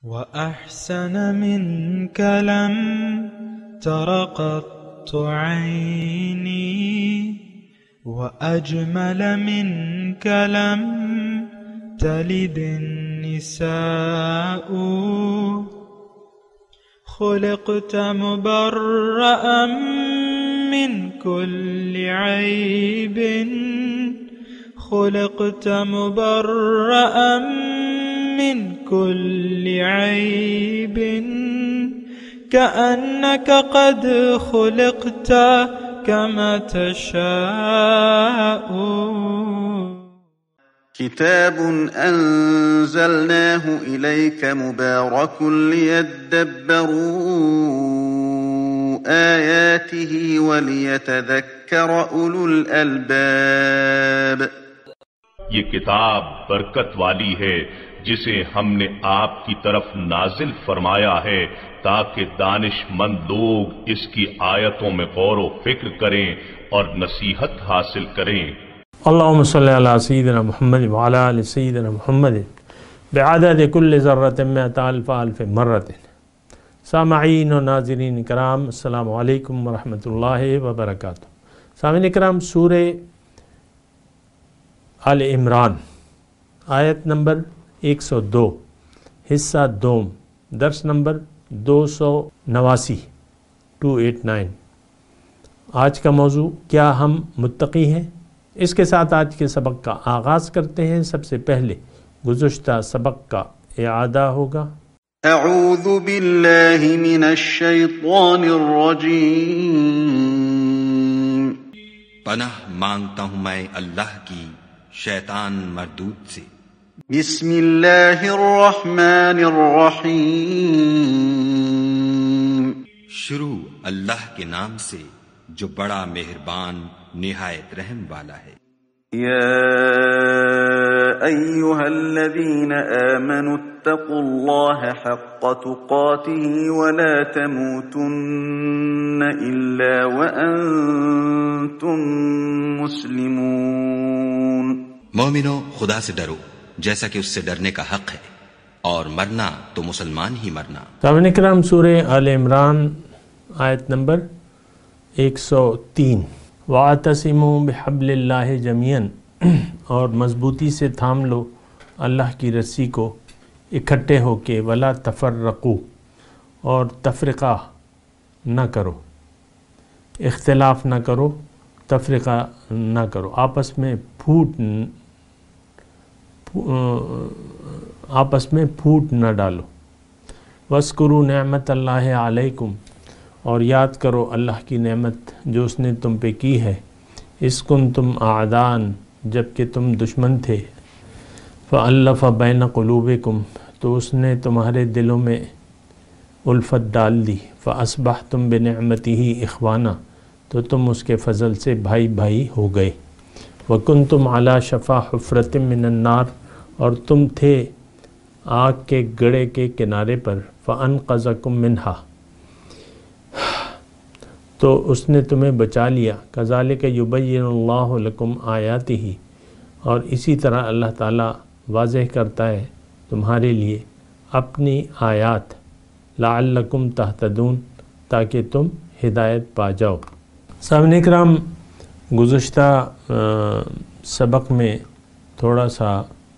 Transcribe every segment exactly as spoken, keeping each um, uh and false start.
وأحسن منك لم تر قط عيني وأجمل منك لم تلد النساء خلقت مبرأ من كل عيب خلقت مبرأ من كل عيب كأنك قد خلقت كما تشاء. كتاب أنزلناه إليك مبارك ليدبروا آياته وليتذكر أولو الألباب. یہ کتاب برکت والی ہے جسے ہم نے آپ کی طرف نازل فرمایا ہے تاکہ دانش مند لوگ اس کی آیتوں میں غور و فکر کریں اور نصیحت حاصل کریں. اللہم صلی علی سیدنا محمد وعلی آل سیدنا محمد بعدد کل ذرۃ مئۃ الف الف مرۃ. سامعین و ناظرین کرام، السلام علیکم ورحمۃ اللہ وبرکاتہ. سامعین کرام، سورہ آل عمران آیت نمبر ایک سو دو، حصہ دوم، درس نمبر دو سو نواسی ٹو ایٹ نائن. آج کا موضوع کیا ہم متقی ہیں؟ اس کے ساتھ آج کے سبق کا آغاز کرتے ہیں. سب سے پہلے گزشتہ سبق کا اعادہ ہوگا. اعوذ باللہ من الشیطان الرجیم. پناہ مانگتا ہوں میں اللہ کی شیطان مردود سے. بسم اللہ الرحمن الرحیم. شروع اللہ کے نام سے جو بڑا مہربان نہایت رحم والا ہے. یا ایھا الذین آمنوا اتقوا اللہ حق تقاتہ ولا تموتن الا وانتم مسلمون. مومنو، خدا سے ڈرو جیسا کہ اس سے ڈرنے کا حق ہے، اور مرنا تو مسلمان ہی مرنا. سامعین کرام، سورہ آل عمران آیت نمبر ایک سو تین. وَاعْتَصِمُوا بِحَبْلِ اللَّهِ جَمِيعًا، اور مضبوطی سے تھام لو اللہ کی رسی کو اکٹھے ہو کے. وَلَا تَفَرَّقُوا، اور تفرقہ نہ کرو، اختلاف نہ کرو، تفرقہ نہ کرو، آپس میں پھوٹ آپس میں پھوٹ نہ ڈالو. وَاذْكُرُوا نِعْمَةَ اللَّهِ عَلَيْكُمْ، اور یاد کرو اللہ کی نعمت جو اس نے تم پہ کی ہے. اِذْ كُنْتُمْ أَعْدَاءً، جب کہ تم دشمن تھے. فَأَلَّفَ بَيْنَ قُلُوبِكُمْ، تو اس نے تمہارے دلوں میں الفت ڈال دی. فَأَصْبَحْتُمْ بِنِعْمَتِهِ إِخْوَانًا، تو تم اس کے فضل سے بھائی بھائی ہو گئے. وَكُنْتُمْ عَلَى شَفَا حُفْرَةٍ مِّنَ النَّارِ، اور تم تھے آگ کے گڑھے کے کنارے پر. فَأَنْقَذَكُمْ مِنْهَا، تو اس نے تمہیں بچا لیا. كَذَلِكَ يُبَيِّنُ اللَّهُ لَكُمْ آيَاتِهِ، اور اسی طرح اللہ تعالیٰ واضح کرتا ہے تمہارے لیے اپنی آیات. لَعَلَّكُمْ تَهْتَدُونَ، تاکہ تم ہدایت پا جاؤ. سامعین کرام، گزشتہ سبق میں تھوڑا سا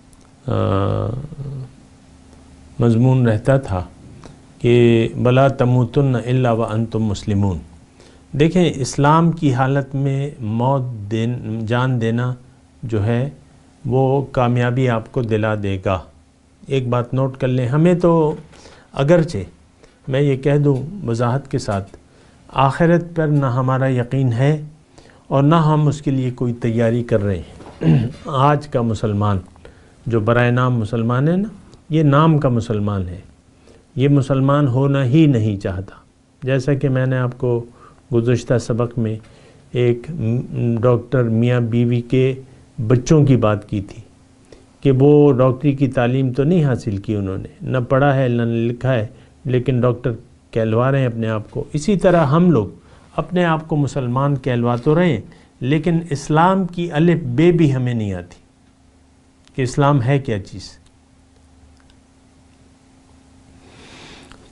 مضمون رہتا تھا کہ بلا تموتن الا وانتم مسلمون. دیکھیں، اسلام کی حالت میں موت دین جان دینا جو ہے وہ کامیابی آپ کو دلا دے گا. ایک بات نوٹ کر لیں، ہمیں تو اگرچہ میں یہ کہہ دوں وضاحت کے ساتھ، آخرت پر نہ ہمارا یقین ہے اور نہ ہم اس کے لیے کوئی تیاری کر رہے ہیں. آج کا مسلمان جو برائے نام مسلمان ہے نا، یہ نام کا مسلمان ہے، یہ مسلمان ہونا ہی نہیں چاہتا. جیسا کہ میں نے آپ کو گزشتہ سبق میں ایک ڈاکٹر میاں بیوی کے بچوں کی بات کی تھی کہ وہ ڈاکٹری کی تعلیم تو نہیں حاصل کی انہوں نے، نہ پڑھا ہے نہ لکھا ہے، لیکن ڈاکٹر کہلوا رہے ہیں اپنے آپ کو. اسی طرح ہم لوگ اپنے آپ کو مسلمان کہلوا تو رہے ہیں، لیکن اسلام کی الف بے بھی ہمیں نہیں آتی کہ اسلام ہے کیا چیز.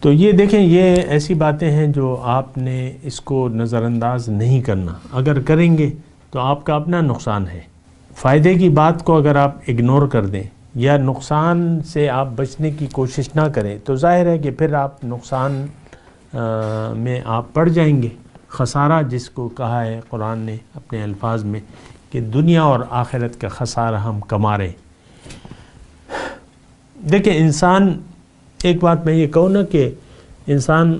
تو یہ دیکھیں، یہ ایسی باتیں ہیں جو آپ نے اس کو نظر انداز نہیں کرنا. اگر کریں گے تو آپ کا اپنا نقصان ہے. فائدے کی بات کو اگر آپ اگنور کر دیں یا نقصان سے آپ بچنے کی کوشش نہ کریں تو ظاہر ہے کہ پھر آپ نقصان میں آپ پڑ جائیں گے. خسارہ جس کو کہا ہے قرآن نے اپنے الفاظ میں کہ دنیا اور آخرت کا خسارہ ہم کما رہے. دیکھیں انسان، ایک بات میں یہ کہوں نا کہ انسان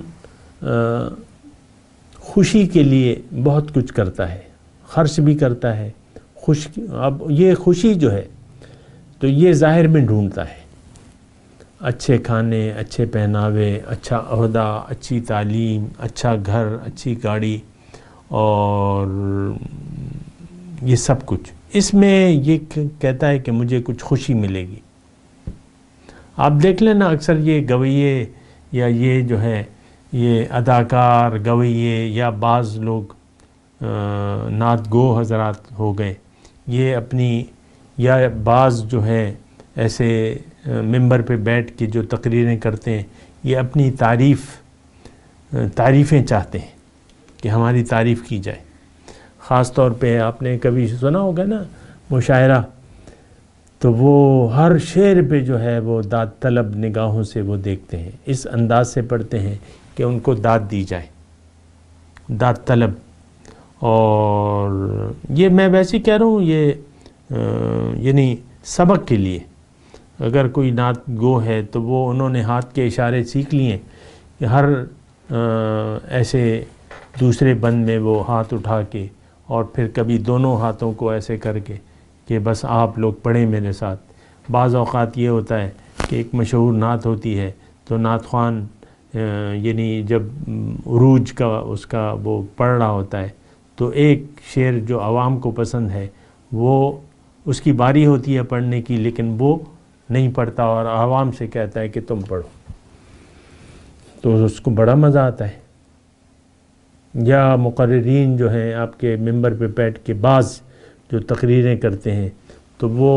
خوشی کے لیے بہت کچھ کرتا ہے، خرچ بھی کرتا ہے. خوش اب یہ خوشی جو ہے تو یہ ظاہر میں ڈھونڈتا ہے، اچھے کھانے، اچھے پہناوے، اچھا عہدہ، اچھی تعلیم، اچھا گھر، اچھی گاڑی اور یہ سب کچھ. اس میں یہ کہتا ہے کہ مجھے کچھ خوشی ملے گی. آپ دیکھ لیں نا، اکثر یہ گویے یا یہ جو ہے یہ اداکار گویے یا بعض لوگ نعت گو حضرات ہو گئے، یہ اپنی یا بعض جو ہے ایسے ممبر پہ بیٹھ کے جو تقریریں کرتے ہیں، یہ اپنی تعریف تعریفیں چاہتے ہیں کہ ہماری تعریف کی جائے. خاص طور پہ آپ نے کبھی سنا ہوگا نا مشاعرہ، تو وہ ہر شعر پہ جو ہے وہ داد طلب نگاہوں سے وہ دیکھتے ہیں، اس انداز سے پڑھتے ہیں کہ ان کو داد دی جائے، داد طلب. اور یہ میں ویسے کہہ رہا ہوں، یہ یعنی سبق کے لیے. اگر کوئی نعت گو ہے تو وہ انہوں نے ہاتھ کے اشارے سیکھ لیے کہ ہر ایسے دوسرے بند میں وہ ہاتھ اٹھا کے اور پھر کبھی دونوں ہاتھوں کو ایسے کر کے کہ بس آپ لوگ پڑھیں میرے ساتھ. بعض اوقات یہ ہوتا ہے کہ ایک مشہور نعت ہوتی ہے تو نعت خوان یعنی جب عروج کا اس کا وہ پڑھ رہا ہوتا ہے تو ایک شعر جو عوام کو پسند ہے وہ اس کی باری ہوتی ہے پڑھنے کی، لیکن وہ نہیں پڑھتا اور عوام سے کہتا ہے کہ تم پڑھو، تو اس کو بڑا مزہ آتا ہے. یا مقررین جو ہیں آپ کے ممبر پہ بیٹھ کے بعض جو تقریریں کرتے ہیں تو وہ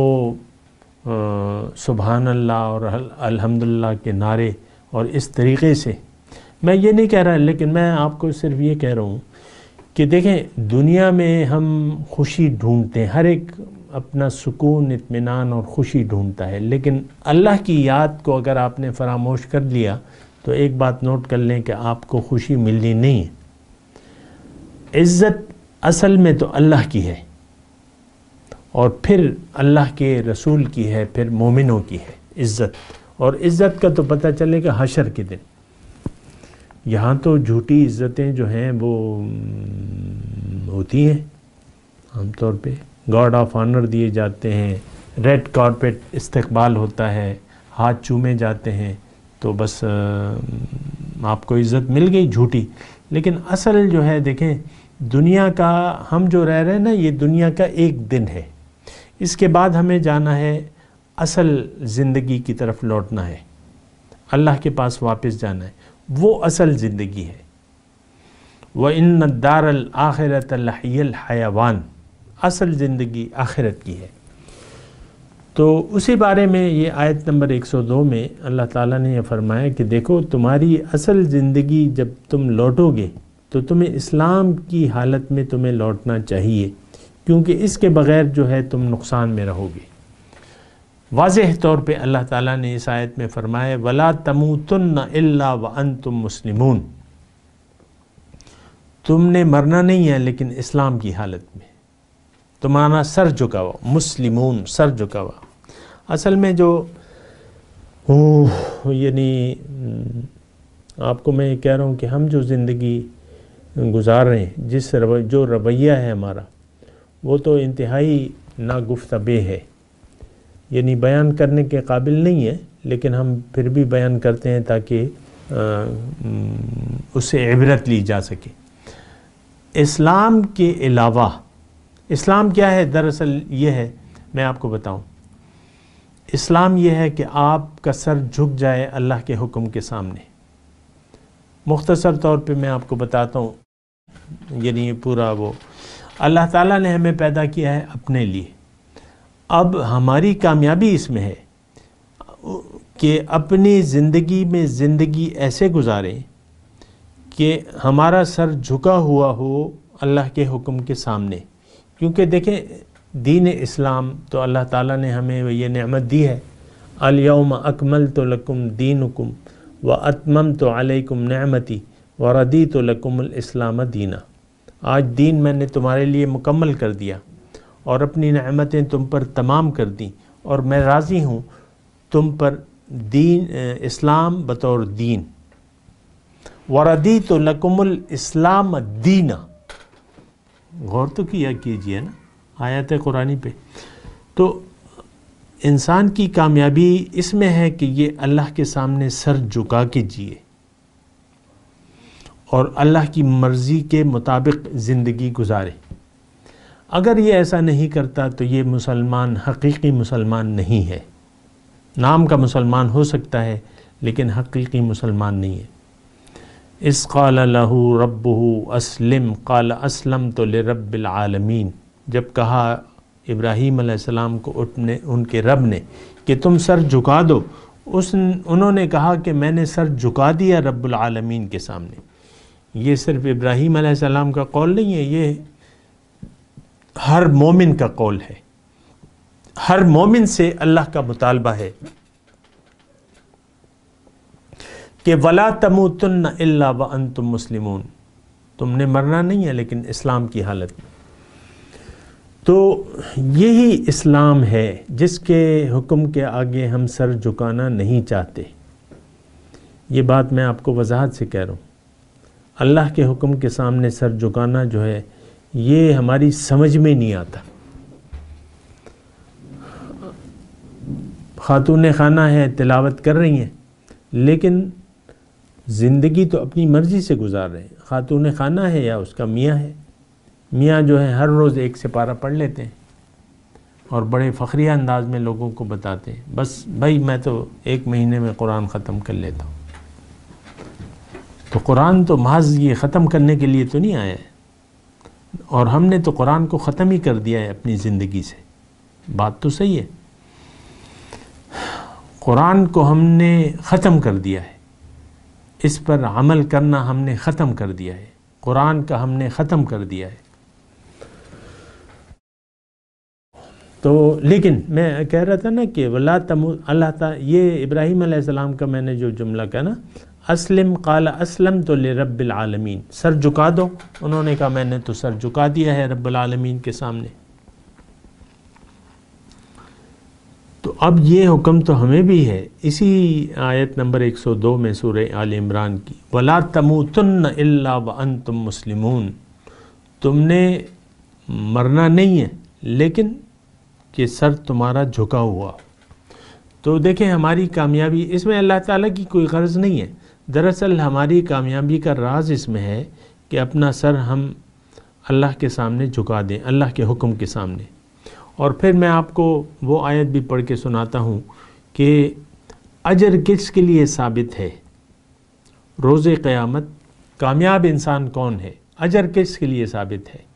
سبحان اللہ اور الحمدللہ کے نعرے اور اس طریقے سے. میں یہ نہیں کہہ رہا لیکن میں آپ کو صرف یہ کہہ رہا ہوں کہ دیکھیں دنیا میں ہم خوشی ڈھونڈتے ہیں، ہر ایک اپنا سکون، اطمینان اور خوشی ڈھونڈتا ہے، لیکن اللہ کی یاد کو اگر آپ نے فراموش کر لیا تو ایک بات نوٹ کر لیں کہ آپ کو خوشی ملنی نہیں ہے. عزت اصل میں تو اللہ کی ہے اور پھر اللہ کے رسول کی ہے، پھر مومنوں کی ہے عزت. اور عزت کا تو پتہ چلے گا حشر کے دن. یہاں تو جھوٹی عزتیں جو ہیں وہ ہوتی ہیں، عام طور پہ گارڈ آف آنر دیے جاتے ہیں، ریڈ کارپیٹ استقبال ہوتا ہے، ہاتھ چومے جاتے ہیں، تو بس آپ کو عزت مل گئی جھوٹی. لیکن اصل جو ہے دیکھیں دنیا کا، ہم جو رہ رہے ہیں نا، یہ دنیا کا ایک دن ہے. اس کے بعد ہمیں جانا ہے، اصل زندگی کی طرف لوٹنا ہے، اللہ کے پاس واپس جانا ہے. وہ اصل زندگی ہے. وَإِنَّ الدَّارَ الْآخِرَةَ لَهِيَ الْحَيَوَانُ، اصل زندگی آخرت کی ہے. تو اسی بارے میں یہ آیت نمبر ایک سو دو میں اللہ تعالیٰ نے یہ فرمایا کہ دیکھو تمہاری اصل زندگی جب تم لوٹو گے تو تمہیں اسلام کی حالت میں تمہیں لوٹنا چاہیے، کیونکہ اس کے بغیر جو ہے تم نقصان میں رہو گے. واضح طور پہ اللہ تعالیٰ نے اس آیت میں فرمایا وَلَا تَمُوتُنَّ إِلَّا وَأَنْتُمْ مُسْلِمُونَ، تم نے مرنا نہیں ہے لیکن اسلام کی حالت میں، تمہارا سر جھکا ہوا، مسلمون سر جھکا ہوا. اصل میں جو یعنی آپ کو میں کہہ رہا ہوں کہ ہم جو زندگی گزار رہے ہیں، جس جو رویہ ہے ہمارا، وہ تو انتہائی ناگفتبے ہے، یعنی بیان کرنے کے قابل نہیں ہے، لیکن ہم پھر بھی بیان کرتے ہیں تاکہ اس سے عبرت لی جا سکے. اسلام کے علاوہ، اسلام کیا ہے؟ دراصل یہ ہے، میں آپ کو بتاؤں، اسلام یہ ہے کہ آپ کا سر جھک جائے اللہ کے حکم کے سامنے. مختصر طور پہ میں آپ کو بتاتا ہوں، یعنی پورا وہ اللہ تعالیٰ نے ہمیں پیدا کیا ہے اپنے لیے. اب ہماری کامیابی اس میں ہے، کہ اپنی زندگی میں زندگی ایسے گزاریں کہ ہمارا سر جھکا ہوا ہو اللہ کے حکم کے سامنے. کیونکہ دیکھیں دین اسلام تو اللہ تعالیٰ نے ہمیں یہ نعمت دی ہے، الیوم اکملت لکم دینکم واتممت علیکم نعمتی وردیت لکم الاسلام دینا. آج دین میں نے تمہارے لیے مکمل کر دیا اور اپنی نعمتیں تم پر تمام کر دیں، اور میں راضی ہوں تم پر دین اسلام بطور دین. وردیت لکم الاسلام دینا. غور تو کیا کیجئے نا آیت قرآنی پہ. تو انسان کی کامیابی اس میں ہے کہ یہ اللہ کے سامنے سر جھکا کے جیے اور اللہ کی مرضی کے مطابق زندگی گزارے. اگر یہ ایسا نہیں کرتا تو یہ مسلمان حقیقی مسلمان نہیں ہے. نام کا مسلمان ہو سکتا ہے لیکن حقیقی مسلمان نہیں ہے. اذ قال لہ ربہ اسلم قال اسلمت لرب العالمین. جب کہا ابراہیم علیہ السلام کو اٹھنے ان کے رب نے کہ تم سر جھکا دو، اس انہوں نے کہا کہ میں نے سر جھکا دیا رب العالمین کے سامنے. یہ صرف ابراہیم علیہ السلام کا قول نہیں ہے، یہ ہر مومن کا قول ہے. ہر مومن سے اللہ کا مطالبہ ہے کہ وَلَا تَمُوتُنَّ إِلَّا وَأَنْتُمْ مُسْلِمُونَ. تم نے مرنا نہیں ہے لیکن اسلام کی حالت میں. تو یہی اسلام ہے جس کے حکم کے آگے ہم سر جھکانا نہیں چاہتے. یہ بات میں آپ کو وضاحت سے کہہ رہا ہوں. اللہ کے حکم کے سامنے سر جھکانا جو ہے یہ ہماری سمجھ میں نہیں آتا. خاتون خانہ ہے، تلاوت کر رہی ہیں لیکن زندگی تو اپنی مرضی سے گزار رہے ہیں. خاتون خانہ ہے یا اس کا میاں ہے، میاں جو ہے ہر روز ایک سپارہ پڑھ لیتے ہیں اور بڑے فخریہ انداز میں لوگوں کو بتاتے ہیں بس بھائی میں تو ایک مہینے میں قرآن ختم کر لیتا ہوں. تو قرآن تو محض یہ ختم کرنے کے لیے تو نہیں آیا ہے، اور ہم نے تو قرآن کو ختم ہی کر دیا ہے اپنی زندگی سے. بات تو صحیح ہے، قرآن کو ہم نے ختم کر دیا ہے، اس پر عمل کرنا ہم نے ختم کر دیا ہے، قرآن کا ہم نے ختم کر دیا ہے. تو لیکن میں کہہ رہا تھا نا کہ ولا تم اللہ تعالیٰ، یہ ابراہیم علیہ السلام کا میں نے جو جملہ کہا نا، اسلم قال اسلمت لرب العالمین، سر جھکا دو. انہوں نے کہا میں نے تو سر جھکا دیا ہے رب العالمین کے سامنے. تو اب یہ حکم تو ہمیں بھی ہے اسی آیت نمبر ایک سو دو میں سورہ آل عمران کی، وَلَا تَمُوتُنَّ إِلَّا وَأَنْتُمْ مُسْلِمُونَ. تم نے مرنا نہیں ہے لیکن کہ سر تمہارا جھکا ہوا. تو دیکھیں ہماری کامیابی اس میں اللہ تعالیٰ کی کوئی غرض نہیں ہے. دراصل ہماری کامیابی کا راز اس میں ہے کہ اپنا سر ہم اللہ کے سامنے جھکا دیں، اللہ کے حکم کے سامنے. اور پھر میں آپ کو وہ آیت بھی پڑھ کے سناتا ہوں کہ اجر کس کے لیے ثابت ہے روز قیامت. کامیاب انسان کون ہے، اجر کس کے لیے ثابت ہے.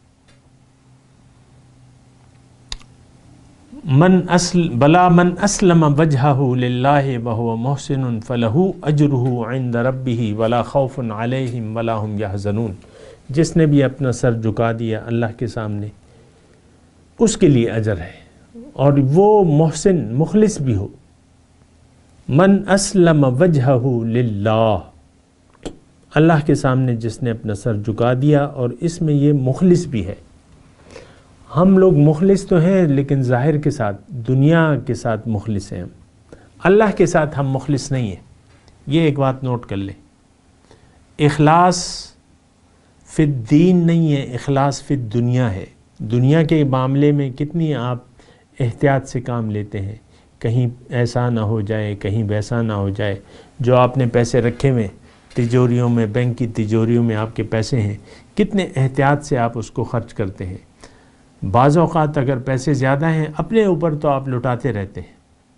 من اسل بلا من اسلم وجہہ للہ وہو محسن فلہ اجرہ عند ربہ ولا خوف علیہم ولا ہم یحزنون. جس نے بھی اپنا سر جھکا دیا اللہ کے سامنے اس کے لیے اجر ہے، اور وہ محسن مخلص بھی ہو. من اسلم وجہہ للہ، اللہ کے سامنے جس نے اپنا سر جھکا دیا، اور اس میں یہ مخلص بھی ہے. ہم لوگ مخلص تو ہیں لیکن ظاہر کے ساتھ دنیا کے ساتھ مخلص ہیں، اللہ کے ساتھ ہم مخلص نہیں ہیں. یہ ایک بات نوٹ کر لیں، اخلاص فی الدین نہیں ہے، اخلاص فی الدنیا ہے. دنیا کے معاملے میں کتنی آپ احتیاط سے کام لیتے ہیں، کہیں ایسا نہ ہو جائے، کہیں ویسا نہ ہو جائے. جو آپ نے پیسے رکھے ہوئے تجوریوں میں، بینک کی تجوریوں میں آپ کے پیسے ہیں، کتنے احتیاط سے آپ اس کو خرچ کرتے ہیں. بعض اوقات اگر پیسے زیادہ ہیں اپنے اوپر تو آپ لٹاتے رہتے ہیں،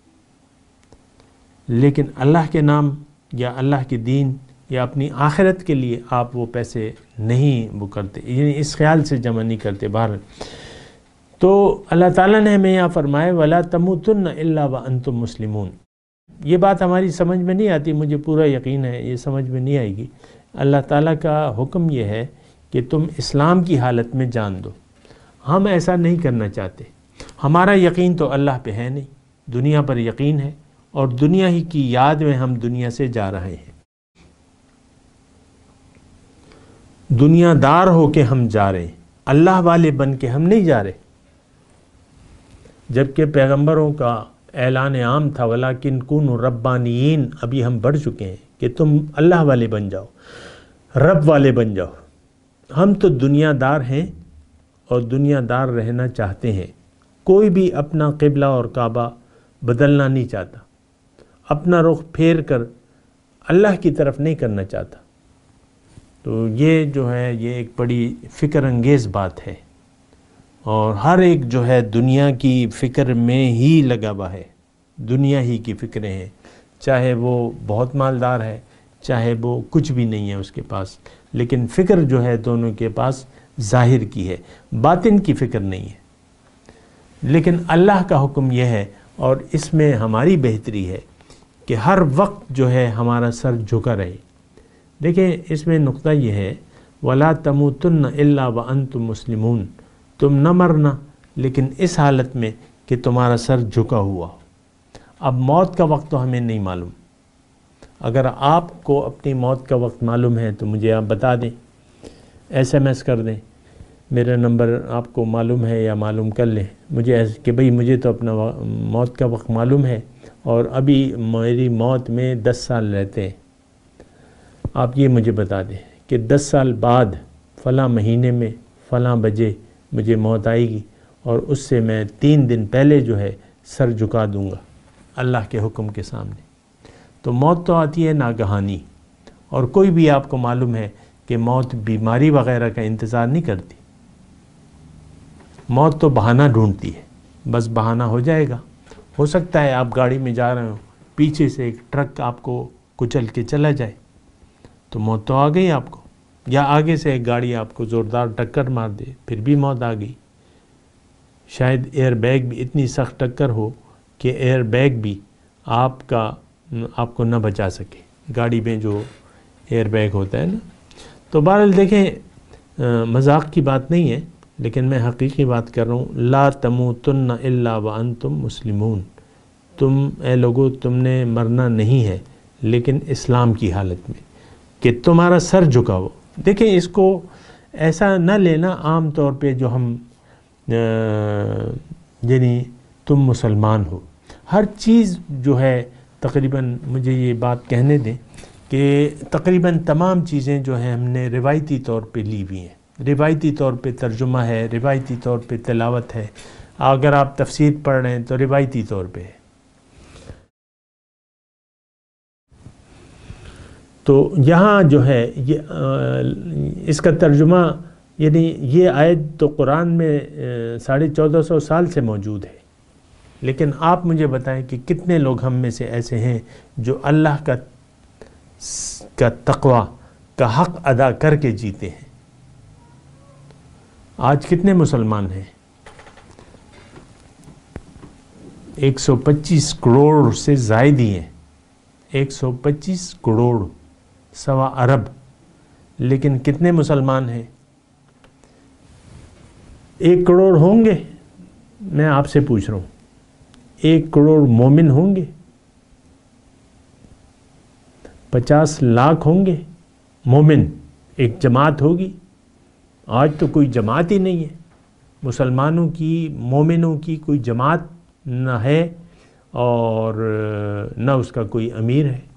لیکن اللہ کے نام یا اللہ کے دین یا اپنی آخرت کے لیے آپ وہ پیسے نہیں وہ کرتے، یعنی اس خیال سے جمع نہیں کرتے. بہر تو اللہ تعالیٰ نے ہمیں یہاں فرمائے وَلَا تَمُوتُنَّ إِلَّا وَأَنْتُمْ مُسْلِمُونَ. یہ بات ہماری سمجھ میں نہیں آتی، مجھے پورا یقین ہے یہ سمجھ میں نہیں آئے گی۔ اللہ تعالیٰ کا حکم یہ ہے کہ تم اسلام کی حالت میں جان دو۔ ہم ایسا نہیں کرنا چاہتے، ہمارا یقین تو اللہ پہ ہے نہیں، دنیا پر یقین ہے، اور دنیا ہی کی یاد میں ہم دنیا سے جا رہے ہیں۔ دنیا دار ہو کے ہم جا رہے ہیں، اللہ والے بن کے ہم نہیں جا رہے، جبکہ پیغمبروں کا اعلان عام تھا وَلَكِنْ كُونُوا رَبَّانِيِّينَ، ابھی ہم بڑھ چکے ہیں کہ تم اللہ والے بن جاؤ، رب والے بن جاؤ۔ ہم تو دنیا دار ہیں اور دنیا دار رہنا چاہتے ہیں۔ کوئی بھی اپنا قبلہ اور کعبہ بدلنا نہیں چاہتا، اپنا رخ پھیر کر اللہ کی طرف نہیں کرنا چاہتا۔ تو یہ جو ہے یہ ایک بڑی فکر انگیز بات ہے، اور ہر ایک جو ہے دنیا کی فکر میں ہی لگا ہوا ہے، دنیا ہی کی فکریں ہیں، چاہے وہ بہت مالدار ہے، چاہے وہ کچھ بھی نہیں ہے اس کے پاس، لیکن فکر جو ہے دونوں کے پاس ظاہر کی ہے، باطن کی فکر نہیں ہے۔ لیکن اللہ کا حکم یہ ہے، اور اس میں ہماری بہتری ہے کہ ہر وقت جو ہے ہمارا سر جھکا رہے۔ دیکھیں اس میں نقطہ یہ ہے وَلَا تَمُوتُنَّ إِلَّا وَأَنْتُمْ مُسْلِمُونَ، تم نہ مرنا لیکن اس حالت میں کہ تمہارا سر جھکا ہوا ہو۔ اب موت کا وقت تو ہمیں نہیں معلوم، اگر آپ کو اپنی موت کا وقت معلوم ہے تو مجھے آپ بتا دیں، ایس ایم ایس کر دیں، میرا نمبر آپ کو معلوم ہے یا معلوم کر لیں مجھے ایسے کہ بھئی مجھے تو اپنا موت کا وقت معلوم ہے اور ابھی میری موت میں دس سال رہتے ہیں، آپ یہ مجھے بتا دیں کہ دس سال بعد فلاں مہینے میں فلاں بجے مجھے موت آئے گی، اور اس سے میں تین دن پہلے جو ہے سر جھکا دوں گا اللہ کے حکم کے سامنے۔ تو موت تو آتی ہے ناگہانی، اور کوئی بھی آپ کو معلوم ہے کہ موت بیماری وغیرہ کا انتظار نہیں کرتی، موت تو بہانہ ڈھونڈتی ہے، بس بہانہ ہو جائے گا۔ ہو سکتا ہے آپ گاڑی میں جا رہے ہو، پیچھے سے ایک ٹرک آپ کو کچل کے چلا جائے تو موت تو آ گئی آپ کو، یا آگے سے ایک گاڑی آپ کو زوردار ٹکر مار دے پھر بھی موت آ گئی۔ شاید ایئر بیگ بھی اتنی سخت ٹکر ہو کہ ایئر بیگ بھی آپ کا آپ کو نہ بچا سکے، گاڑی میں جو ایئر بیگ ہوتا ہے نا۔ تو بہرحال دیکھیں مذاق کی بات نہیں ہے، لیکن میں حقیقی بات کر رہا ہوں۔ لا تموتن الا وانتم مسلمون، تم اے لوگو تم نے مرنا نہیں ہے لیکن اسلام کی حالت میں کہ تمہارا سر جھکا ہو۔ دیکھیں اس کو ایسا نہ لینا عام طور پہ جو ہم یعنی تم مسلمان ہو، ہر چیز جو ہے تقریباً مجھے یہ بات کہنے دیں کہ تقریباً تمام چیزیں جو ہیں ہم نے روایتی طور پہ لی ہوئی ہیں، روایتی طور پہ ترجمہ ہے، روایتی طور پہ تلاوت ہے، اگر آپ تفسیر پڑھ رہے ہیں تو روایتی طور پہ ہے۔ تو یہاں جو ہے یہ اس کا ترجمہ یعنی یہ آیت تو قرآن میں ساڑھے چودہ سو سال سے موجود ہے، لیکن آپ مجھے بتائیں کہ کتنے لوگ ہم میں سے ایسے ہیں جو اللہ کا کا تقوی کا حق ادا کر کے جیتے ہیں۔ آج کتنے مسلمان ہیں؟ ایک سو پچیس کروڑ سے زائد ہی ہیں، ایک سو پچیس کروڑ سوا ارب، لیکن کتنے مسلمان ہیں؟ ایک کروڑ ہوں گے؟ میں آپ سے پوچھ رہا ہوں، ایک کروڑ مومن ہوں گے؟ پچاس لاکھ ہوں گے مومن؟ ایک جماعت ہوگی؟ آج تو کوئی جماعت ہی نہیں ہے، مسلمانوں کی مومنوں کی کوئی جماعت نہ ہے اور نہ اس کا کوئی امیر ہے۔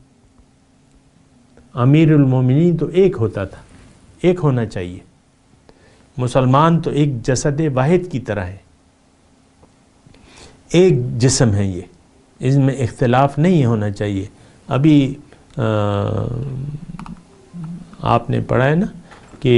امیر المومنین تو ایک ہوتا تھا، ایک ہونا چاہیے۔ مسلمان تو ایک جسد واحد کی طرح ہے، ایک جسم ہے، یہ اس میں اختلاف نہیں ہونا چاہیے۔ ابھی آپ نے پڑھا ہے نا کہ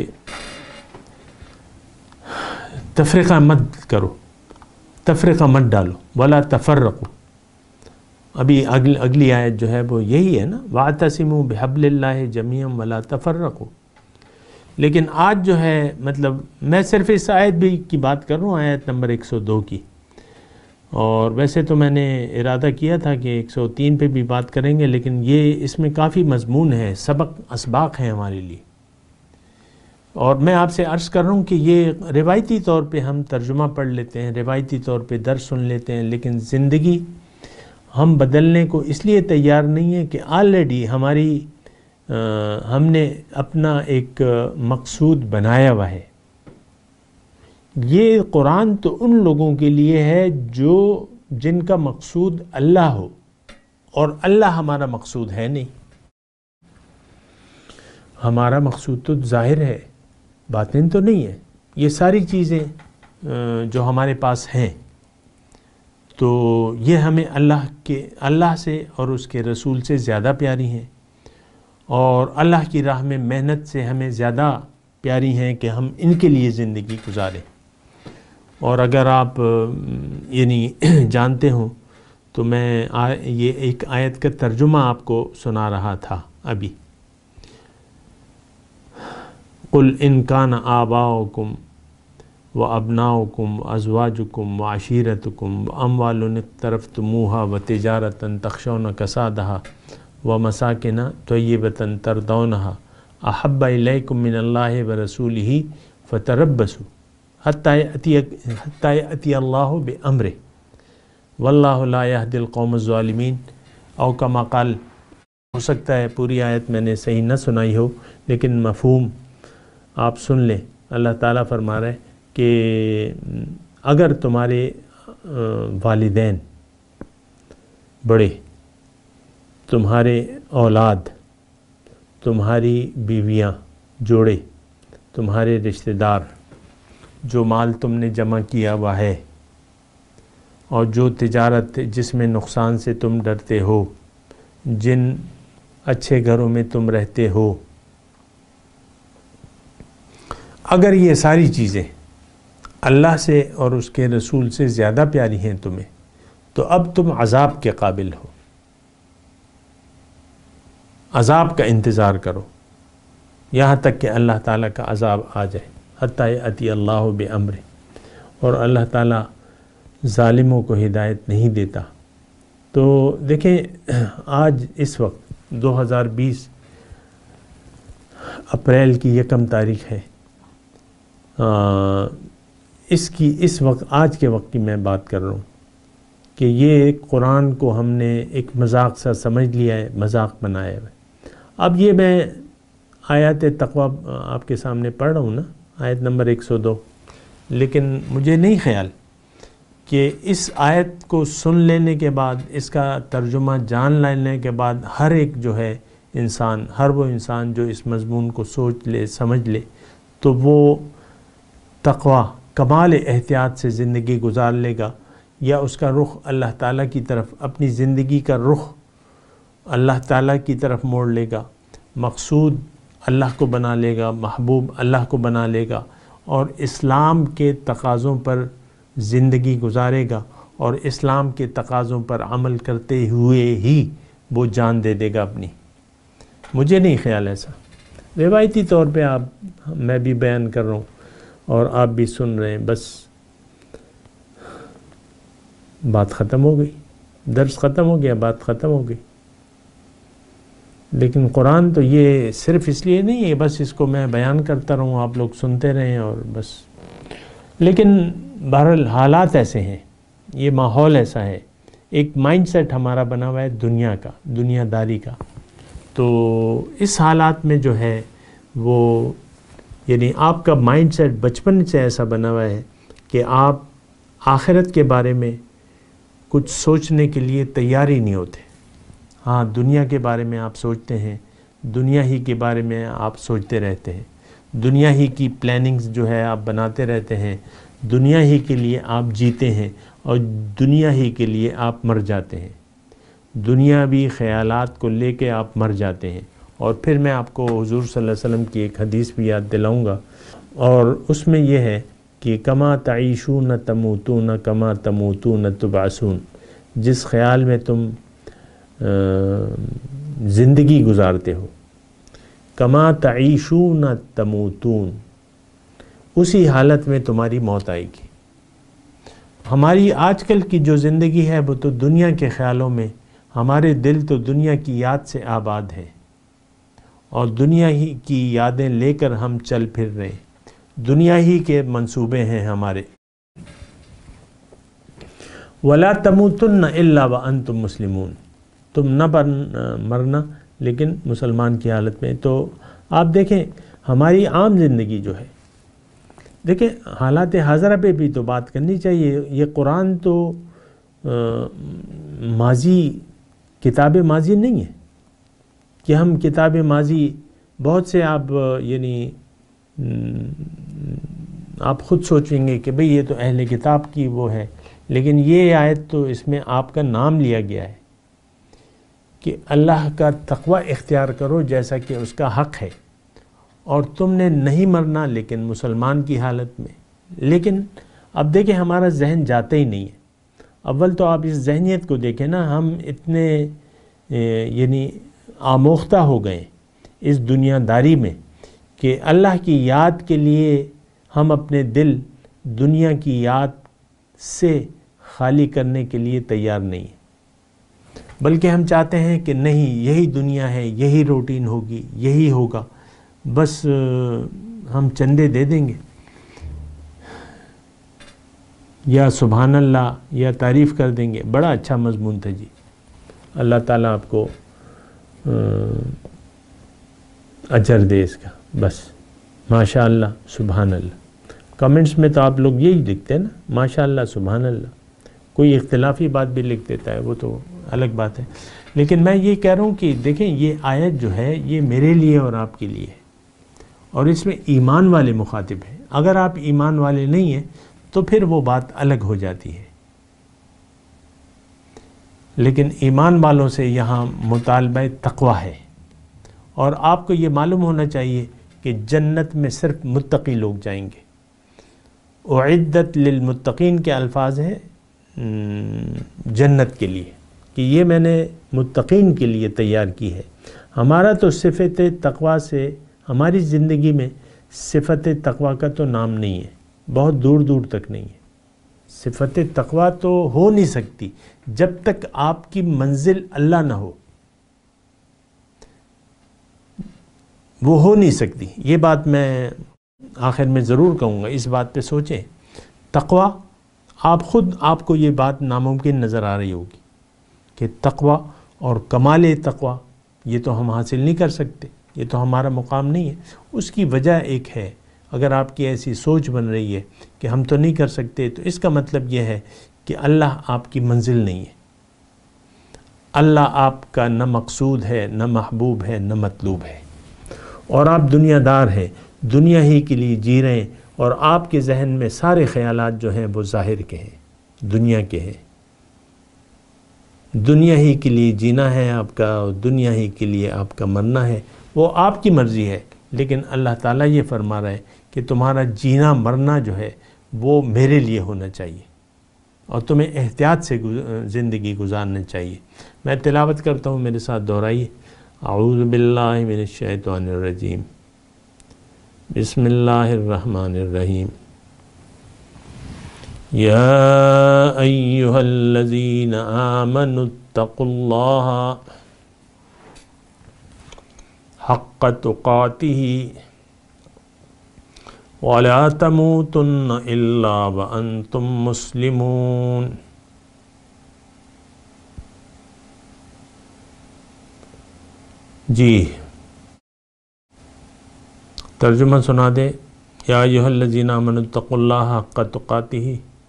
تفرقہ مت کرو، تفرقہ مت ڈالو، ولا تفرقوا۔ ابھی اگل اگلی آیت جو ہے وہ یہی ہے نا، واعتصموا بحبل اللہ جمیعا ولا تفرقوا۔ لیکن آج جو ہے مطلب میں صرف اس آیت بھی کی بات کر رہا ہوں، آیت نمبر ایک سو دو کی، اور ویسے تو میں نے ارادہ کیا تھا کہ ایک سو تین پہ بھی بات کریں گے، لیکن یہ اس میں کافی مضمون ہے، سبق اسباق ہیں ہمارے لیے. اور میں آپ سے عرض کر رہا ہوں کہ یہ روایتی طور پہ ہم ترجمہ پڑھ لیتے ہیں، روایتی طور پہ درس سن لیتے ہیں، لیکن زندگی ہم بدلنے کو اس لیے تیار نہیں ہے کہ آلریڈی ہماری ہم نے اپنا ایک مقصود بنایا ہوا ہے. یہ قرآن تو ان لوگوں کے لیے ہے جو جن کا مقصود اللہ ہو، اور اللہ ہمارا مقصود ہے نہیں. ہمارا مقصود تو ظاہر ہے، باطن تو نہیں ہے. یہ ساری چیزیں جو ہمارے پاس ہیں تو یہ ہمیں اللہ کے اللہ سے اور اس کے رسول سے زیادہ پیاری ہیں، اور اللہ کی راہ میں محنت سے ہمیں زیادہ پیاری ہیں کہ ہم ان کے لیے زندگی گزاریں. اور اگر آپ یعنی جانتے ہوں تو میں یہ ایک آیت کا ترجمہ آپ کو سنا رہا تھا ابھی. قل ان کان آباؤکم و ابناؤکم و ازواجکم و عشیرتکم و اموال اقترفتموہا و تجارتا تخشون کسادہا و مساکن طیبتا ترضونہا احب الیکم من اللہ و رسولہ فتربصوا حتی یأتی اللہ بامرہ واللہ لا یہدی القوم الظالمین. او کما قال. ہو سکتا ہے پوری آیت میں نے صحیح نہ سنائی ہو، لیکن مفہوم آپ سن لیں. اللہ تعالیٰ فرما رہے کہ اگر تمہارے والدین بڑے، تمہارے اولاد، تمہاری بیویاں، جوڑے، تمہارے رشتہ دار، جو مال تم نے جمع کیا ہوا ہے، اور جو تجارت جس میں نقصان سے تم ڈرتے ہو، جن اچھے گھروں میں تم رہتے ہو، اگر یہ ساری چیزیں اللہ سے اور اس کے رسول سے زیادہ پیاری ہیں تمہیں، تو اب تم عذاب کے قابل ہو، عذاب کا انتظار کرو یہاں تک کہ اللہ تعالیٰ کا عذاب آ جائے. حتی یأتی اللہ بامرہ. اور اللہ تعالیٰ ظالموں کو ہدایت نہیں دیتا. تو دیکھیں آج اس وقت دو ہزار بیس اپریل کی یکم تاریخ ہے. اس کی اس وقت آج کے وقت کی میں بات کر رہا ہوں کہ یہ قرآن کو ہم نے ایک مذاق سا سمجھ لیا ہے، مذاق بنایا ہے. اب یہ میں آیات تقویٰ آپ کے سامنے پڑھ رہا ہوں نا، آیت نمبر ایک سو دو، لیکن مجھے نہیں خیال کہ اس آیت کو سن لینے کے بعد، اس کا ترجمہ جان لینے کے بعد، ہر ایک جو ہے انسان، ہر وہ انسان جو اس مضمون کو سوچ لے، سمجھ لے، تو وہ تقویٰ، کمال احتیاط سے زندگی گزار لے گا، یا اس کا رخ اللہ تعالیٰ کی طرف، اپنی زندگی کا رخ اللہ تعالیٰ کی طرف موڑ لے گا، مقصود اللہ کو بنا لے گا، محبوب اللہ کو بنا لے گا، اور اسلام کے تقاضوں پر زندگی گزارے گا، اور اسلام کے تقاضوں پر عمل کرتے ہوئے ہی وہ جان دے دے گا اپنی. مجھے نہیں خیال ایسا. روایتی طور پہ آپ میں بھی بیان کر رہا ہوں اور آپ بھی سن رہے ہیں، بس بات ختم ہو گئی، درس ختم ہو گیا، بات ختم ہو گئی. لیکن قرآن تو یہ صرف اس لیے نہیں ہے بس اس کو میں بیان کرتا رہوں، آپ لوگ سنتے رہیں اور بس. لیکن بہرحال حالات ایسے ہیں، یہ ماحول ایسا ہے، ایک مائنڈ سیٹ ہمارا بنا ہوا ہے دنیا کا، دنیا داری کا. تو اس حالات میں جو ہے وہ یعنی آپ کا مائنڈ سیٹ بچپن سے ایسا بنا ہوا ہے کہ آپ آخرت کے بارے میں کچھ سوچنے کے لیے تیار ہی نہیں ہوتے. ہاں دنیا کے بارے میں آپ سوچتے ہیں، دنیا ہی کے بارے میں آپ سوچتے رہتے ہیں، دنیا ہی کی پلاننگز جو ہے آپ بناتے رہتے ہیں، دنیا ہی کے لیے آپ جیتے ہیں اور دنیا ہی کے لیے آپ مر جاتے ہیں. دنیاوی خیالات کو لے کے آپ مر جاتے ہیں. اور پھر میں آپ کو حضور صلی اللہ علیہ وسلم کی ایک حدیث بھی یاد دلاؤں گا، اور اس میں یہ ہے کہ کما تعیشون تموتون کما تموتون تبعثون. جس خیال میں تم زندگی گزارتے ہو، کما تعیشون تموتون، اسی حالت میں تمہاری موت آئے گی. ہماری آج کل کی جو زندگی ہے وہ تو دنیا کے خیالوں میں، ہمارے دل تو دنیا کی یاد سے آباد ہے، اور دنیا ہی کی یادیں لے کر ہم چل پھر رہے، دنیا ہی کے منصوبے ہیں ہمارے۔ وَلَا تَمُوتُنَّ إِلَّا وَأَنْتُمْ مُسْلِمُونَ، تم نہ مرنا لیکن مسلمان کی حالت میں۔ تو آپ دیکھیں ہماری عام زندگی جو ہے، دیکھیں حالات حاضرہ پہ بھی تو بات کرنی چاہیے۔ یہ قرآن تو ماضی، کتاب ماضی نہیں ہے کہ ہم کتاب ماضی، بہت سے آپ یعنی آپ خود سوچیں گے کہ بھئی یہ تو اہل کتاب کی وہ ہے، لیکن یہ آیت تو اس میں آپ کا نام لیا گیا ہے کہ اللہ کا تقوی اختیار کرو جیسا کہ اس کا حق ہے، اور تم نے نہیں مرنا لیکن مسلمان کی حالت میں۔ لیکن اب دیکھیں ہمارا ذہن جاتا ہی نہیں ہے۔ اول تو آپ اس ذہنیت کو دیکھیں نا، ہم اتنے یعنی آموختہ ہو گئے اس دنیا داری میں کہ اللہ کی یاد کے لیے ہم اپنے دل دنیا کی یاد سے خالی کرنے کے لیے تیار نہیں ہیں، بلکہ ہم چاہتے ہیں کہ نہیں یہی دنیا ہے، یہی روٹین ہوگی، یہی ہوگا، بس ہم چندے دے دیں گے یا سبحان اللہ یا تعریف کر دیں گے۔ بڑا اچھا مضمون تھا جی، اللہ تعالیٰ آپ کو اجر دے اس کا، بس ماشاء اللہ سبحان اللہ۔ کمنٹس میں تو آپ لوگ یہی لکھتے ہیں نا، ماشاء اللہ سبحان اللہ، کوئی اختلافی بات بھی لکھ دیتا ہے وہ تو الگ بات ہے، لیکن میں یہ کہہ رہا ہوں کہ دیکھیں یہ آیت جو ہے یہ میرے لیے اور آپ کے لیے ہے، اور اس میں ایمان والے مخاطب ہیں۔ اگر آپ ایمان والے نہیں ہیں تو پھر وہ بات الگ ہو جاتی ہے، لیکن ایمان والوں سے یہاں مطالبہ تقوی ہے، اور آپ کو یہ معلوم ہونا چاہیے کہ جنت میں صرف متقی لوگ جائیں گے۔ اعدت للمتقین کے الفاظ ہیں جنت کے لیے، کہ یہ میں نے متقین کے لیے تیار کی ہے۔ ہمارا تو صفت تقوی سے، ہماری زندگی میں صفت تقوی کا تو نام نہیں ہے، بہت دور دور تک نہیں ہے۔ صفت تقوی تو ہو نہیں سکتی جب تک آپ کی منزل اللہ نہ ہو، وہ ہو نہیں سکتی۔ یہ بات میں آخر میں ضرور کہوں گا، اس بات پہ سوچیں۔ تقوی، آپ خود آپ کو یہ بات ناممکن نظر آ رہی ہوگی کہ تقوی اور کمال تقوی یہ تو ہم حاصل نہیں کر سکتے، یہ تو ہمارا مقام نہیں ہے۔ اس کی وجہ ایک ہے، اگر آپ کی ایسی سوچ بن رہی ہے کہ ہم تو نہیں کر سکتے، تو اس کا مطلب یہ ہے کہ اللہ آپ کی منزل نہیں ہے، اللہ آپ کا نہ مقصود ہے، نہ محبوب ہے، نہ مطلوب ہے، اور آپ دنیا دار ہیں، دنیا ہی کے لیے جی رہے ہیں، اور آپ کے ذہن میں سارے خیالات جو ہیں وہ ظاہر کے ہیں، دنیا کے ہیں۔ دنیا ہی کے لیے جینا ہے آپ کا، اور دنیا ہی کے لیے آپ کا مرنا ہے، وہ آپ کی مرضی ہے، لیکن اللہ تعالیٰ یہ فرما رہا ہے کہ تمہارا جینا مرنا جو ہے وہ میرے لیے ہونا چاہیے، اور تمہیں احتیاط سے زندگی گزارنا چاہیے۔ میں تلاوت کرتا ہوں، میرے ساتھ دہرائیے۔ اعوذ باللہ من الشیطان الرجیم، بسم اللہ الرحمن الرحیم۔ یا ایہا الذین آمنوا اتقوا اللہ حق تقاتہ ولا تموتن الا وانتم مسلمون۔ جی ترجمہ سنا دے۔ یا ایھا الذین آمنوا اتقوا اللہ حق تقاتہ،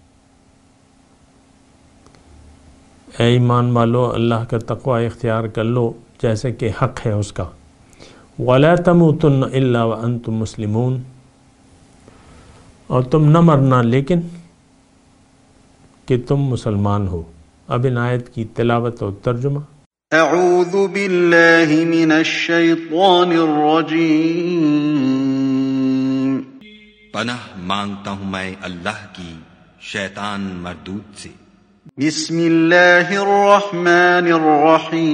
اے ایمان والو اللہ کا تقوی اختیار کر لو جیسے کہ حق ہے اس کا۔ وَلَا تَمُوتُنَّ إِلَّا وَأَنْتُمْ مُسْلِمُونَ، اور تم نہ مرنا لیکن کہ تم مسلمان ہو۔ اب ان آیت کی تلاوت اور ترجمہ۔ اعوذ باللہ من الشیطان الرجیم، پناہ مانگتا ہوں میں اللہ کی شیطان مردود سے۔ بسم اللہ الرحمن الرحیم،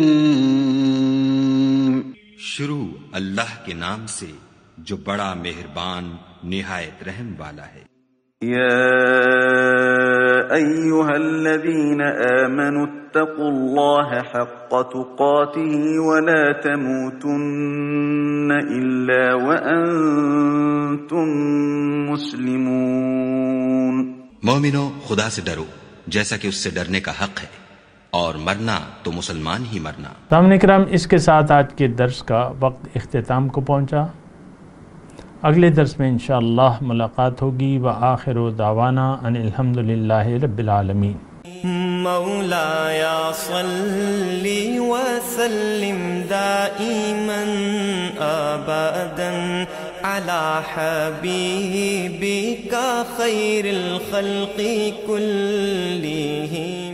شروع اللہ کے نام سے جو بڑا مہربان نہایت رحم والا ہے۔ یا أيها الذين آمنوا اتقوا الله حق تقاته ولا تموتن إلا وأنتم مسلمون. مومنو خدا سے ڈرو جیسا کہ اس سے ڈرنے کا حق ہے، اور مرنا تو مسلمان ہی مرنا. سامعین کرام، اس کے ساتھ آج کے درس کا وقت اختتام کو پہنچا. اگلے درس میں انشاءاللہ ملاقات ہوگی. وآخر دعوانا ان الحمدللہ رب العالمین. مولایا صلی وسلم دائما ابدا على حبیبک خیر الخلق کلہم.